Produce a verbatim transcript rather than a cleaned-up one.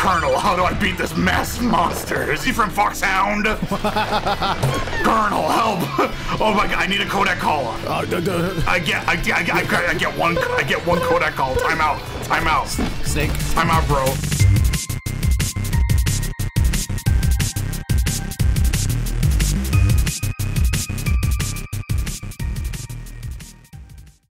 Colonel, how do I beat this masked monster? Is he from Foxhound? Colonel, help! Oh my god, I need a Codec call. Uh, d d I get, I get, I get, I get one, I get one Codec call. Time out, time out. Snake. Time out, bro.